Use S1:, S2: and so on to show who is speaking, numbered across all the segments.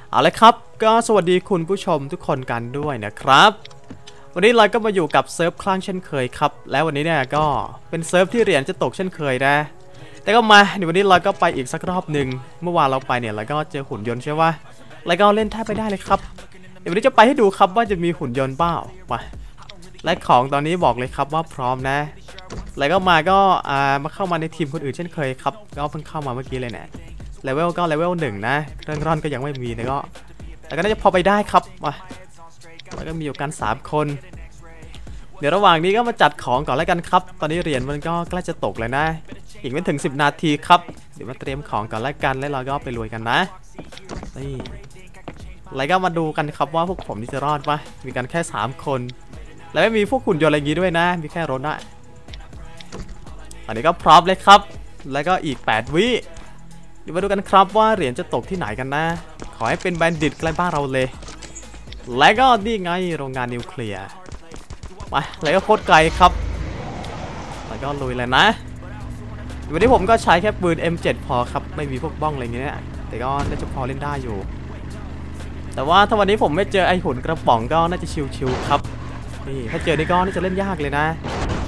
S1: เอาเลยครับก็สวัสดีคุณผู้ชมทุกคนกันด้วยนะครับวันนี้เราก็มาอยู่กับเซิร์ฟคลั่งเช่นเคยครับแล้ววันนี้เนี่ยก็เป็นเซิร์ฟที่เหรียญจะตกเช่นเคยนะแต่ก็มาเดี๋ยววันนี้เราก็ไปอีกสักรอบหนึ่งเมื่อวานเราไปเนี่ยเราก็เจอหุ่นยนต์ใช่ไหมแล้วก็เล่นแทบไปได้เลยครับเดี๋ยววันนี้จะไปให้ดูครับว่าจะมีหุ่นยนต์เปล่ามาและของตอนนี้บอกเลยครับว่าพร้อมนะแล้วก็มาเข้ามาในทีมคนอื่นเช่นเคยครับก็เพิ่งเข้ามาเมื่อกี้เลยเนี่ยเลเวลก็เลเวล1นะเครื่องร่อนก็ยังไม่มีนะก็แต่ก็น่าจะพอไปได้ครับมาแล้วก็มีอยู่กัน3คนเดี๋ยวระหว่างนี้ก็มาจัดของก่อนแล้วกันครับตอนนี้เหรียญมันก็ใกล้จะตกเลยนะอีกไม่ถึง10 นาทีครับเดี๋ยวมาเตรียมของก่อนแล้วกันแล้วเราก็ไปรวยกันนะนี่แล้วก็มาดูกันครับว่าพวกผมนี่จะรอดปะมีกันแค่3คนแล้วไม่มีพวกหุ่นยนต์อะไรอย่างงี้ด้วยนะมีแค่รถนะอันนี้ก็พร้อมเลยครับแล้วก็อีก8 วิเดี๋ยวมาดูกันครับว่าเหรียญจะตกที่ไหนกันนะขอให้เป็นแบนดิตใกล้บ้านเราเลยและก็นี่ไงโรงงานนิวเคลียร์มาแล้วก็โคตรไกลครับแล้วก็ลุยเลยนะวันนี้ผมก็ใช้แค่ปืน M7 พอครับไม่มีพวกบ้องอะไรเงี้ยแต่ก็น่าจะพอเล่นได้อยู่แต่ว่าถ้าวันนี้ผมไม่เจอไอหุ่นกระป๋องก็น่าจะชิวๆครับนี่ถ้าเจอนี่ก็น่าจะเล่นยากเลยนะ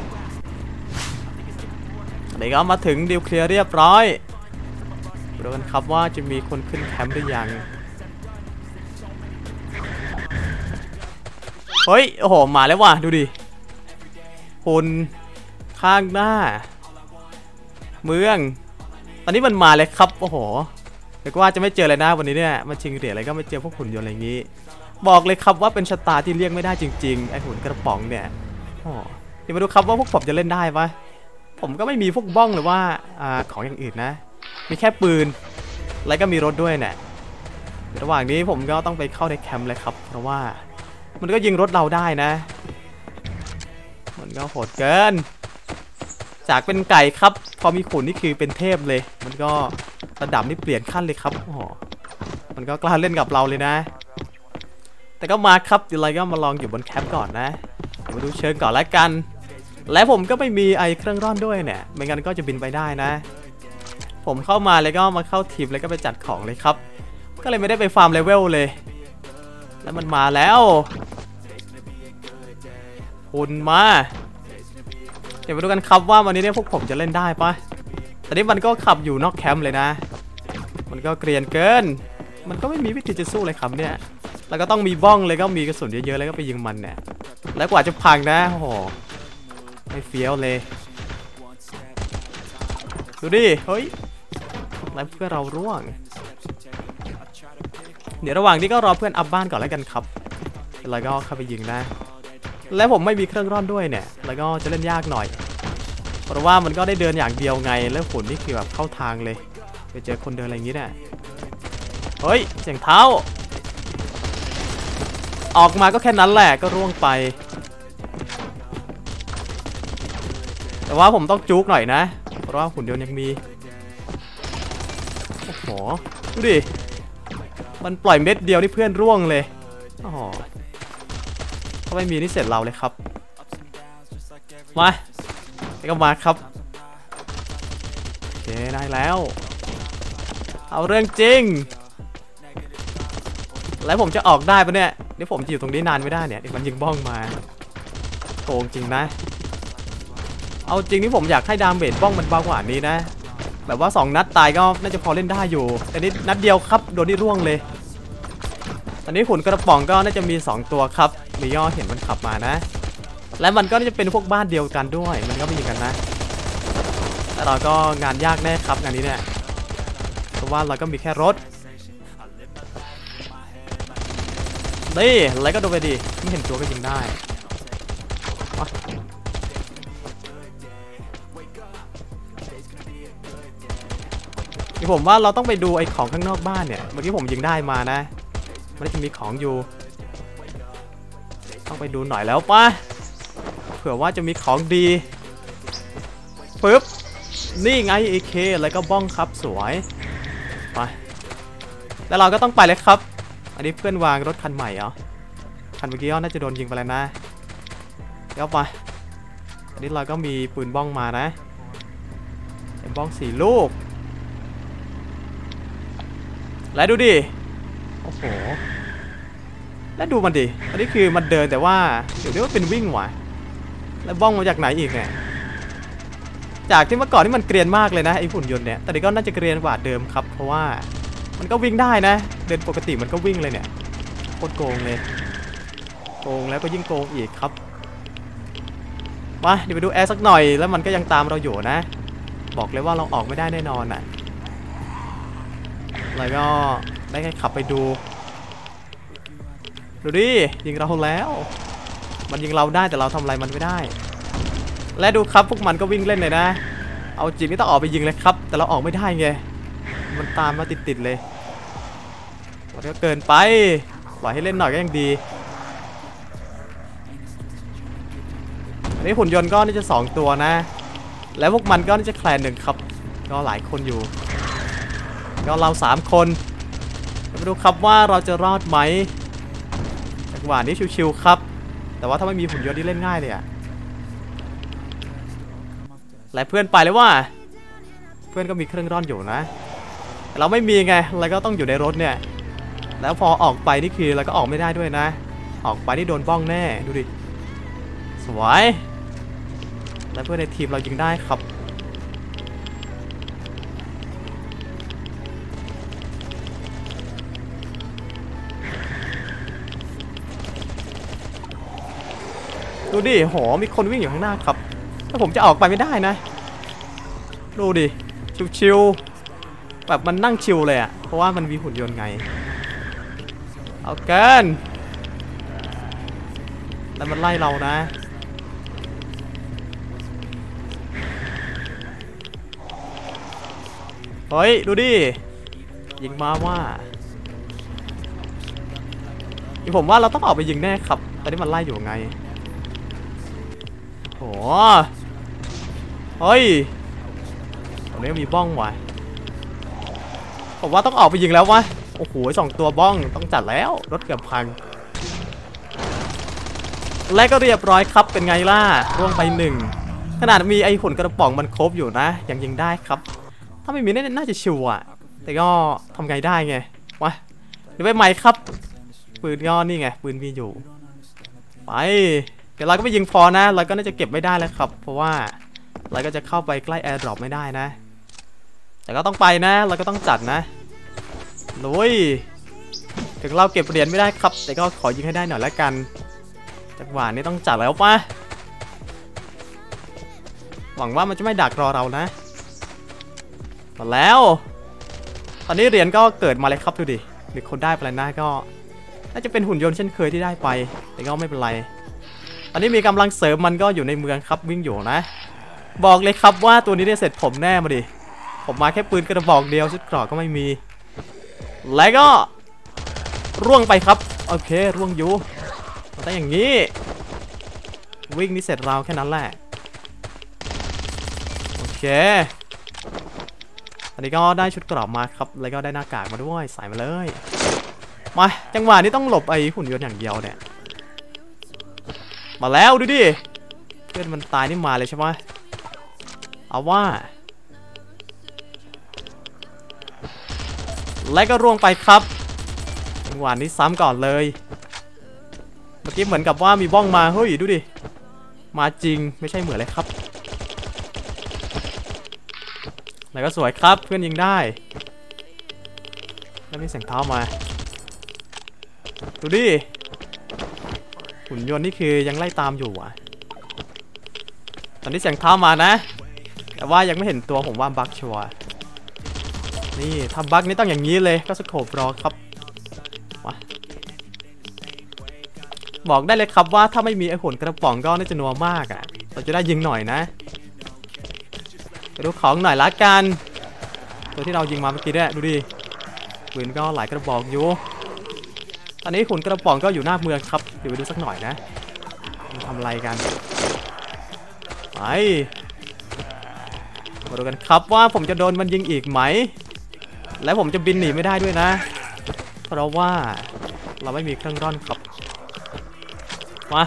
S1: อันนี้ก็มาถึงนิวเคลียร์เรียบร้อยดูกันครับว่าจะมีคนขึ้นแคมป์หรือยังเฮ้ยโอ้โหมาแล้วว่ะดูดิหุ่นข้างหน้าเมืองตอนนี้มันมาเลยครับโอ้โหเรียกว่าจะไม่เจอเลยนะวันนี้เนี่ยมาชิงเหรียญอะไรก็ไม่เจอพวกหุ่นยนต์อะไรอย่างนี้บอกเลยครับว่าเป็นชะตาที่เลี่ยงไม่ได้จริงๆไอหุ่นกระป๋องเนี่ยโอ้เดี๋ยวมาดูครับว่าพวกผมจะเล่นได้ปะผมก็ไม่มีพวกบ้องหรือว่าของอย่างอื่นนะมีแค่ปืนแล้วก็มีรถด้วยเนี่ยระหว่างนี้ผมก็ต้องไปเข้าในแคมป์เลยครับเพราะว่ามันก็ยิงรถเราได้นะมันก็โหดเกินจากเป็นไก่ครับพอมีขุนนี่คือเป็นเทพเลยมันก็ระดับนี่เปลี่ยนขั้นเลยครับโอ้โหมันก็กล้าเล่นกับเราเลยนะแต่ก็มาครับเดี๋ยวเราก็มาลองอยู่บนแคมป์ก่อนนะมาดูเชิงก่อนแล้วกันและผมก็ไม่มีไอเครื่องร่อนด้วยเนี่ยไม่งั้นก็จะบินไปได้นะผมเข้ามาเลยก็มาเข้าทีมแล้วก็ไปจัดของเลยครับก็เลยไม่ได้ไปฟาร์มเลเวลเลยแล้วมันมาแล้วหุ่นมาเดี๋ยวมาดูกันครับว่าวันนี้เนี่ยพวกผมจะเล่นได้ปะตอนนี้มันก็ขับอยู่นอกแคมป์เลยนะมันก็เกรียนเกินมันก็ไม่มีวิธีจะสู้เลยครับเนี่ยแล้วก็ต้องมีบ้องเลยก็มีกระสุนเยอะๆแล้วก็ไปยิงมันเนี่ยแล้วกว่าจะพังนะโอ้โหไม่เฟี้ยวเลยดูดิเฮ้ยแล้วเพื่อนเราร่วงเดี๋ยวระหว่างนี้ก็รอเพื่อนอัพบ้านก่อนแล้วกันครับแล้วก็เข้าไปยิงนะและผมไม่มีเครื่องร่อนด้วยเนี่ยแล้วก็จะเล่นยากหน่อยเพราะว่ามันก็ได้เดินอย่างเดียวไงแล้วฝุ่นนี่คือแบบเข้าทางเลยไปเจอคนเดินอะไรอย่างนี้เนี่ยเฮ้ยเสียงเท้าออกมาก็แค่นั้นแหละก็ร่วงไปแต่ว่าผมต้องจุกหน่อยนะเพราะว่าหุ่นยนต์ยังมีโอ้โหดูดิมันปล่อยเม็ดเดียวนี่เพื่อนร่วงเลยอ๋อถ้าไม่มีนี่เสร็จเราเลยครับมาก็มาครับโอเคได้แล้วเอาเรื่องจริงแล้วผมจะออกได้ปะเนี่ยเดี๋ยวผมจะอยู่ตรงนี้นานไม่ได้เนี่ยเดี๋ยวมันยิงบ้องมาโกงจริงนะเอาจริงนี่ผมอยากให้ดาเมจบ้องมันเบากว่านี้นะแบบว่า2 นัดตายก็น่าจะพอเล่นได้อยู่แต่นี่นัดเดียวครับโดนนี่ร่วงเลยตอนนี้หุ่นกระป๋องก็น่าจะมี2 ตัวครับมีย่อเห็นมันขับมานะและมันก็น่าจะเป็นพวกบ้านเดียวกันด้วยมันก็ไม่ยิงกันนะแต่เราก็งานยากแน่ครับงานนี้เนี่ยเพราะว่าเราก็มีแค่รถนี่อะไรก็ดูไปดิไม่เห็นตัวก็ยิงได้ที่ผมว่าเราต้องไปดูไอ้ของข้างนอกบ้านเนี่ยเมื่อกี้ผมยิงได้มานะมันจะมีของอยู่ต้องไปดูหน่อยแล้วป่ะเผื่อว่าจะมีของดีปึ๊บนี่ไง AK แล้วก็บ้องครับสวยไปแล้วเราก็ต้องไปเลยครับอันนี้เพื่อนวางรถคันใหม่เหรอคันเมื่อกี้น่าจะโดนยิงไปแล้วนะแล้วไปอันนี้เราก็มีปืนบ้องมานะเป็นบ้อง4 ลูกและดูดิโอ้โหโอ้แล้วดูมันดิอันนี้คือมันเดินแต่ว่าเดี๋ยวนี้มันเป็นวิ่งว่ะแล้วบ้องมาจากไหนอีกเนี่ยจากที่เมื่อก่อนที่มันเกรียนมากเลยนะไอ้หุ่นยนต์เนี่ยแต่นี้ก็น่าจะเกรียนกว่าเดิมครับเพราะว่ามันก็วิ่งได้นะเดินปกติมันก็วิ่งเลยเนี่ยโคตรโกงเลยโกงแล้วก็ยิ่งโกงอีกครับมาเดี๋ยวไปดูแอร์สักหน่อยแล้วมันก็ยังตามเราอยู่นะบอกเลยว่าเราออกไม่ได้แน่นอนอ่ะแล้วก็ได้แค่ขับไปดูดิยิงเราแล้วมันยิงเราได้แต่เราทำอะไรมันไม่ได้และดูครับพวกมันก็วิ่งเล่นเลยนะเอาจริงนี่ต้องออกไปยิงเลยครับแต่เราออกไม่ได้ไงมันตามมาติดเลยมันก็เกินไปปล่อยให้เล่นหน่อยก็ยังดีอันนี้หุ่นยนต์ก็นี่จะ2ตัวนะแล้วพวกมันก็นี่จะแคลนหนึ่งครับก็หลายคนอยู่ก็เรา3คนมาดูครับว่าเราจะรอดไหมจังหวะนี้ชิวๆครับแต่ว่าถ้าไม่มีหุ่นยนต์ที่เล่นง่ายเลยอะและเพื่อนไปเลยว่าเพื่อนก็มีเครื่องร่อนอยู่นะแต่เราไม่มีไงแล้วก็ต้องอยู่ในรถเนี่ยแล้วพอออกไปนี่คือเราก็ออกไม่ได้ด้วยนะออกไปนี่โดนบ้องแน่ดูดิสวยและเพื่อนในทีมเรายิงได้ครับดูดิโหมีคนวิ่งอยู่ข้างหน้าครับถ้าผมจะออกไปไม่ได้นะดูดิชิวๆแบบมันนั่งชิวเลยอะเพราะว่ามันมีหุ่นยนต์ไงเอาเกินแล้วมันไล่เรานะเฮ้ยดูดิยิงมาว่าผมว่าเราต้องออกไปยิงแน่ครับตอนนี้มันไล่อยู่ไงโอ้เฮ้ยตรงนี้มีบ้องว่ะผมว่าต้องออกไปยิงแล้ววะโอ้โห2ตัวบ้องต้องจัดแล้วรถเกือบพังและก็เรียบร้อยครับเป็นไงล่ะร่วงไป1ขนาดมีไอ้หุ่นกระป๋องมันครบอยู่นะยังยิงได้ครับถ้าไม่มีน่าจะชิวอ่ะแต่ก็ทำไงได้ไงวะเดี๋ยวไปใหม่ครับปืนก็นี่ไงปืนมีอยู่ไปเดี๋ยวเราก็ไปยิงพอนะเราก็น่าจะเก็บไม่ได้แล้วครับเพราะว่าเราก็จะเข้าไปใกล้แอร์ดรอปไม่ได้นะแต่ก็ต้องไปนะเราก็ต้องจัดนะลุยถึงเราเก็บเหรียญไม่ได้ครับแต่ก็ขอยิงให้ได้หน่อยละกันจังหวะนี้ต้องจัดแล้วปะหวังว่ามันจะไม่ดักรอเรานะมาแล้วตอนนี้เหรียญก็เกิดมาเลยครับดูดิมีคนได้ไปแล้วนะก็น่าจะเป็นหุ่นยนต์เช่นเคยที่ได้ไปแต่ก็ไม่เป็นไรตอนนี้มีกำลังเสริมมันก็อยู่ในเมืองครับวิ่งอยู่นะบอกเลยครับว่าตัวนี้ได้เสร็จผมแน่มาดิผมมาแค่ปืนกระบอกเดียวชุดเกราะก็ไม่มีแล้วก็ร่วงไปครับโอเคร่วงอยู่แต่อย่างนี้วิ่งนี่เสร็จเราแค่นั้นแหละโอเคอันนี้ก็ได้ชุดเกราะมาครับแล้วก็ได้หน้ากากมาด้วยใส่มาเลยมาจังหวะนี้ต้องหลบไอ้หุ่นยนต์อย่างเดียวเนี่ยมาแล้วดูดิเพื่อนมันตายนี่มาเลยใช่ไหมเอาว่าและก็ร่วงไปครับจังหวะนี้ซ้ำก่อนเลยเมื่อกี้เหมือนกับว่ามีบ้องมาเฮ้ยดูดิมาจริงไม่ใช่เหมือนเลยครับแล้วก็สวยครับเพื่อนยิงได้แล้วมีเสียงเท้ามาดูดิหุ่นยนต์นี่คือยังไล่ตามอยู่อ่ะตอนนี้เสียงเท้ามานะแต่ว่ายังไม่เห็นตัวผมว่าบั๊กชัวร์นี่ทำบั๊กนี่ต้องอย่างนี้เลยก็สโคปรอครับบอกได้เลยครับว่าถ้าไม่มีไอ้หุ่นกระป๋องก็น่าจะนัวมากอ่ะเราจะได้ยิงหน่อยนะไปดูของหน่อยละกันตัวที่เรายิงมาเมื่อกี้เนี่ยดูดิปืนก็หลายกระบอกอยู่ตอนนี้หุ่นกระป๋องก็อยู่หน้าเมืองครับเดี๋ยวไปดูสักหน่อยนะมันทำอะไรกันไปมาดูกันครับว่าผมจะโดนมันยิงอีกไหมและผมจะบินหนีไม่ได้ด้วยนะเพราะว่าเราไม่มีเครื่องร่อนครับมา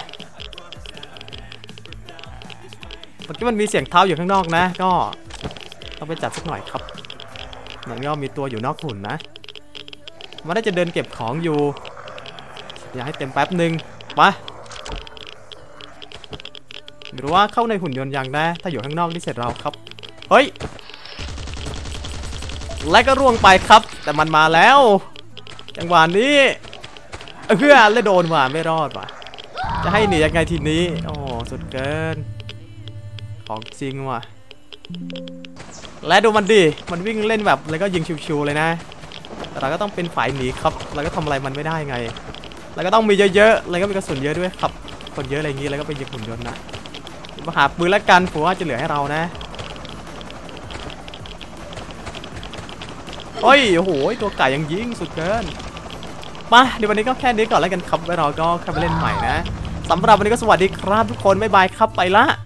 S1: เมื่อกี้มันมีเสียงเท้าอยู่ข้างนอกนะก็ต้องไปจัดสักหน่อยครับมันก็มีตัวอยู่นอกหุ่นนะมันน่าจะเดินเก็บของอยู่อยากให้เต็มแป๊บหนึ่งมาไม่รู้ว่าเข้าในหุ่นยนต์ยังนะถ้าอยู่ข้างนอกนี่เสร็จเราครับเฮ้ยและก็ร่วงไปครับแต่มันมาแล้วจังหวะนี้เพื่อเลยโดนว่ะไม่รอดว่ะจะให้หนียังไงทีนี้โอ้สุดเกินของจริงว่ะและดูมันดิมันวิ่งเล่นแบบแล้วก็ยิงชิวๆเลยนะแต่เราก็ต้องเป็นฝ่ายหนีครับเราก็ทำอะไรมันไม่ได้ไงเราก็ต้องมีเยอะๆแล้วก็มีกระสุนเยอะด้วยครับคนเยอะอะไรอย่างงี้แล้วก็ไปยิงหุ่นยนต์นะมาหาปืนแล้วกันผมว่าจะเหลือให้เรานะโอ้ยโอ้โหตัวไก่ยังยิงสุดเกินมาเดี๋ยววันนี้ก็แค่นี้ก่อนแล้วกันครับไว้เราก็เข้าไปเล่นใหม่นะสำหรับวันนี้ก็สวัสดีครับทุกคนบ๊ายบายครับไปละ